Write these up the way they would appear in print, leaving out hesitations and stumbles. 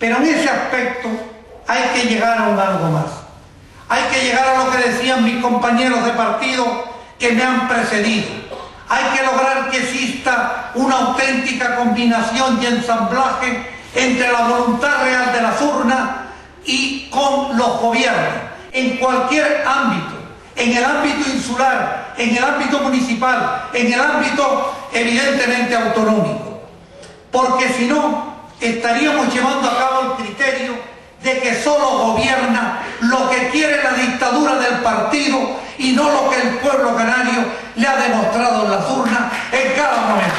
Pero en ese aspecto hay que llegar a un algo más. Hay que llegar a lo que decían mis compañeros de partido que me han precedido. Hay que lograr que exista una auténtica combinación y ensamblaje entre la voluntad real de las urnas y con los gobiernos, en cualquier ámbito, en el ámbito insular, en el ámbito municipal, en el ámbito evidentemente autonómico. Porque si no, estaríamos llevando a cabo el criterio de que solo gobierna lo que quiere la dictadura del partido y no lo que el pueblo canario le ha demostrado en las urnas en cada momento.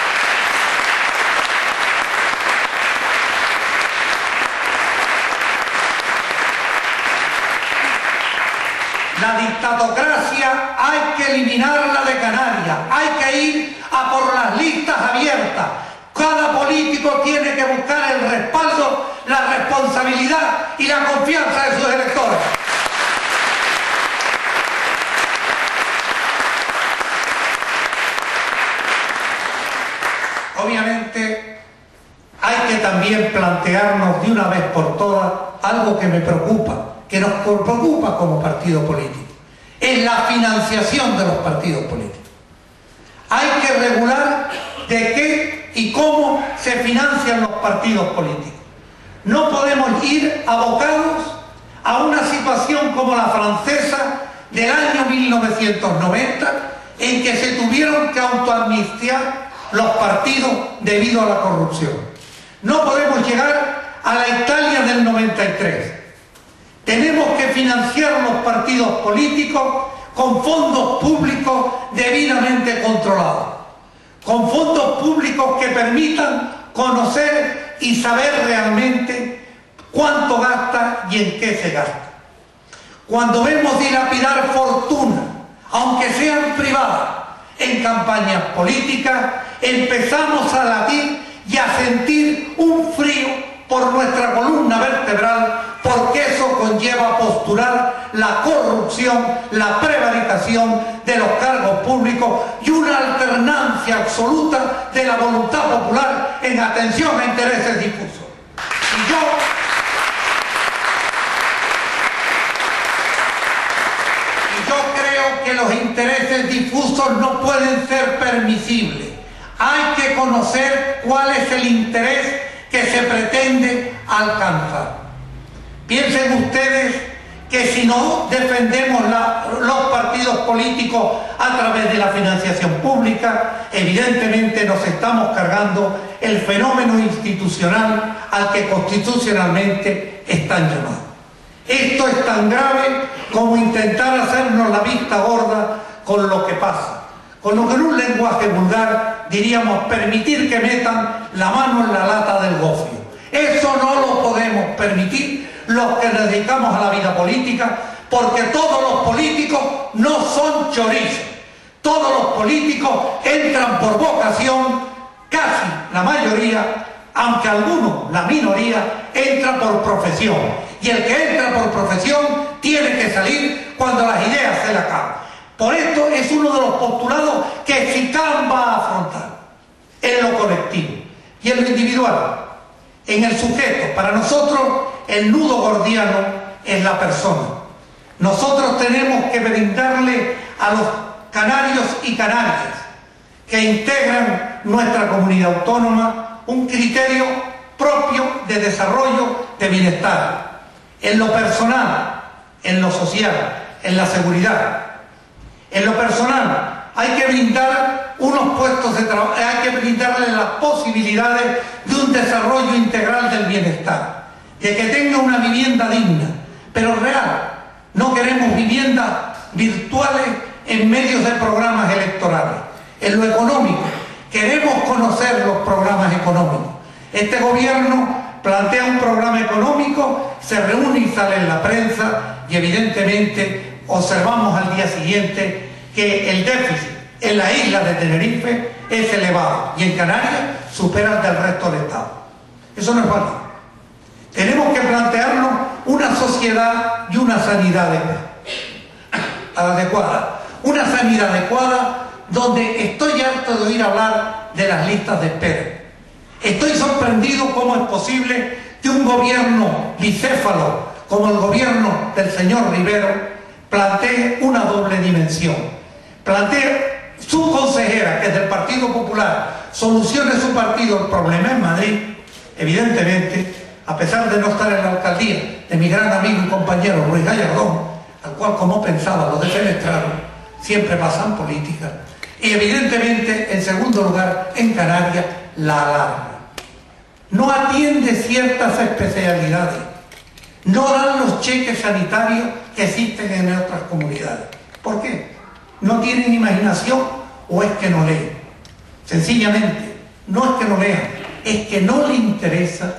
La dictatocracia hay que eliminarla de Canarias, hay que ir a por las listas abiertas. Cada político tiene que buscar el respaldo, la responsabilidad y la confianza de sus electores. Obviamente hay que también plantearnos de una vez por todas algo que me preocupa, que nos preocupa como partido político, es la financiación de los partidos políticos. Hay que regular de qué y cómo se financian los partidos políticos. No podemos ir abocados a una situación como la francesa del año 1990, en que se tuvieron que autoamnistiar los partidos debido a la corrupción. No podemos llegar a la Italia del 93. Tenemos que financiar los partidos políticos con fondos públicos debidamente controlados, con fondos públicos que permitan conocer y saber realmente cuánto gasta y en qué se gasta. Cuando vemos dilapidar fortuna, aunque sean privadas, en campañas políticas, empezamos a latir y a sentir un frío por nuestra columna vertebral, porque eso conlleva postular la corrupción, la prevaricación de los cargos públicos y una alternancia absoluta de la voluntad popular en atención a intereses difusos. Y yo creo que los intereses difusos no pueden ser permisibles. Hay que conocer cuál es el interés que se pretende alcanzar. Piensen ustedes que si no defendemos los partidos políticos a través de la financiación pública, evidentemente nos estamos cargando el fenómeno institucional al que constitucionalmente están llamados. Esto es tan grave como intentar hacernos la vista gorda con lo que pasa, con lo que en un lenguaje vulgar diríamos permitir que metan la mano en la lata del gofio. Eso no lo podemos permitir los que nos dedicamos a la vida política, porque todos los políticos no son chorizos. Todos los políticos entran por vocación, casi la mayoría, aunque algunos, la minoría, entra por profesión. Y el que entra por profesión tiene que salir cuando las ideas se le acaban. Por esto es uno de los postulados que CICAM va a afrontar en lo colectivo y en lo individual, en el sujeto. Para nosotros el nudo gordiano es la persona. Nosotros tenemos que brindarle a los canarios y canarias que integran nuestra comunidad autónoma un criterio propio de desarrollo de bienestar, en lo personal, en lo social, en la seguridad. En lo personal, hay que brindar unos puestos de trabajo, hay que brindarle las posibilidades de un desarrollo integral del bienestar, de que tenga una vivienda digna, pero real. No queremos viviendas virtuales en medios de programas electorales. En lo económico, queremos conocer los programas económicos. Este gobierno plantea un programa económico, se reúne y sale en la prensa y evidentemente observamos al día siguiente que el déficit en la isla de Tenerife es elevado y en Canarias supera el del resto del Estado. Eso no es válido. Tenemos que plantearnos una sociedad y una sanidad adecuada. Una sanidad adecuada donde estoy harto de oír hablar de las listas de espera. Estoy sorprendido cómo es posible que un gobierno bicéfalo como el gobierno del señor Rivero plantee una doble dimensión. Plantee su consejera, que es del Partido Popular, solucione su partido el problema en Madrid, evidentemente, a pesar de no estar en la alcaldía, de mi gran amigo y compañero Ruiz Gallardón, al cual, como pensaba, lo defenestraron, siempre pasan política. Y evidentemente, en segundo lugar, en Canarias, la alarma. No atiende ciertas especialidades, no dan los cheques sanitarios que existen en otras comunidades. ¿Por qué? ¿No tienen imaginación o es que no leen? Sencillamente, no es que no lean, es que no les interesa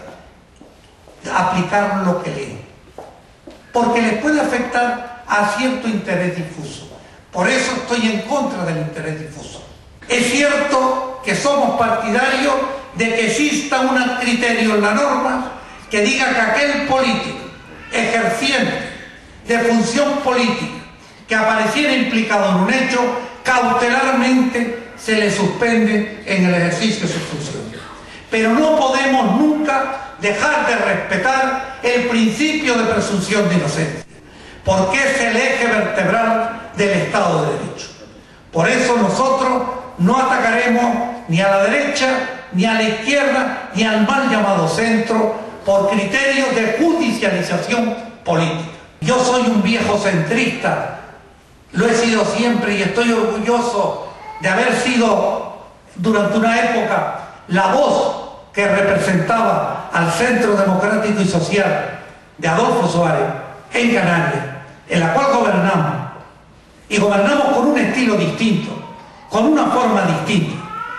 aplicar lo que leen, porque les puede afectar a cierto interés difuso. Por eso estoy en contra del interés difuso. Es cierto que somos partidarios de que exista un criterio en la norma que diga que aquel político ejerciente de función política que apareciera implicado en un hecho, cautelarmente se le suspende en el ejercicio de su función. Pero no podemos nunca dejar de respetar el principio de presunción de inocencia, porque es el eje vertebral del Estado de Derecho. Por eso nosotros no atacaremos ni a la derecha, ni a la izquierda, ni al mal llamado centro, por criterios de judicialización política. Yo soy un viejo centrista, lo he sido siempre y estoy orgulloso de haber sido durante una época la voz que representaba al Centro Democrático y Social de Adolfo Suárez en Canarias, en la cual gobernamos, y gobernamos con un estilo distinto, con una forma distinta.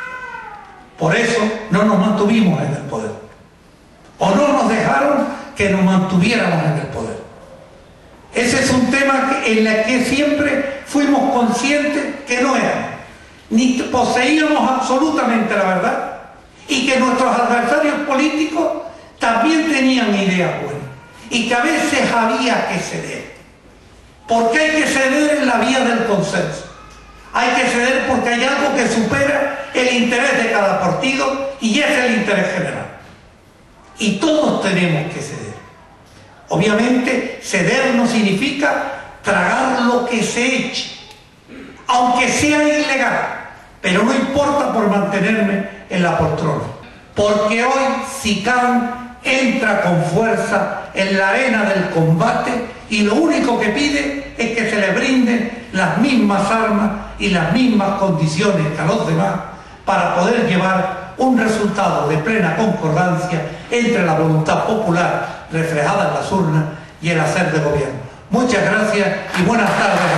Por eso no nos mantuvimos en el poder, o no nos dejaron que nos mantuviéramos en el poder. Ese es un tema en el que siempre fuimos conscientes que no éramos, ni poseíamos absolutamente la verdad, y que nuestros adversarios políticos también tenían ideas buenas, y que a veces había que ceder. Porque hay que ceder en la vía del consenso. Hay que ceder porque hay algo que supera el interés de cada partido y es el interés general. Y todos tenemos que ceder. Obviamente, ceder no significa tragar lo que se eche, aunque sea ilegal, pero no importa por mantenerme en la poltrona. Porque hoy SICAN entra con fuerza en la arena del combate y lo único que pide es que se le brinden las mismas armas y las mismas condiciones que a los demás para poder llevar un resultado de plena concordancia entre la voluntad popular reflejada en las urnas y el hacer de gobierno. Muchas gracias y buenas tardes.